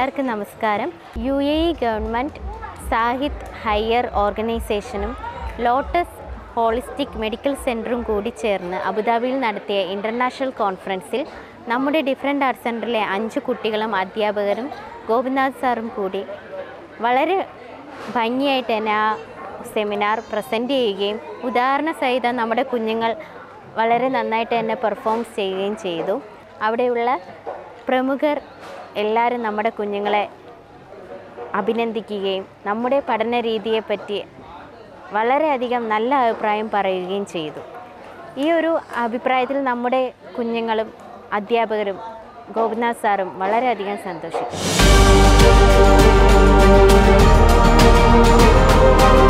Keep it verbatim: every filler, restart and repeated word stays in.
എല്ലാവർക്കും നമസ്കാരം. U A E government Zayed higher ഓർഗനൈസേഷനും ലോട്ടസ് ഹോളിസ്റ്റിക് മെഡിക്കൽ സെൻറ്ററും കൂടി ചേർന്ന് അബുദാബിയിൽ നടത്തിയ ഇൻ്റർനാഷണൽ കോൺഫറൻസിൽ നമ്മുടെ ഡിഫറെൻ്റ് ആർട്സ് സെൻറ്ററിലെ അഞ്ച് കുട്ടികളും അധ്യാപകരും ഗോപിനാഥ് സാറും കൂടി വളരെ ഭംഗിയായിട്ട് തന്നെ ആ സെമിനാർ പ്രസൻറ്റ് ചെയ്യുകയും ഉദാഹരണ സഹിതം നമ്മുടെ കുഞ്ഞുങ്ങൾ വളരെ നന്നായിട്ട് തന്നെ പെർഫോം ചെയ്യുകയും ചെയ്തു. അവിടെയുള്ള പ്രമുഖർ എല്ലാവരും നമ്മുടെ കുഞ്ഞുങ്ങളെ അഭിനന്ദിക്കുകയും നമ്മുടെ പഠന രീതിയെപ്പറ്റി വളരെയധികം നല്ല അഭിപ്രായം പറയുകയും ചെയ്തു. ഈ ഒരു അഭിപ്രായത്തിൽ നമ്മുടെ കുഞ്ഞുങ്ങളും അധ്യാപകരും ഗോപിനാഥ് സാറും വളരെയധികം സന്തോഷിക്കുന്നു.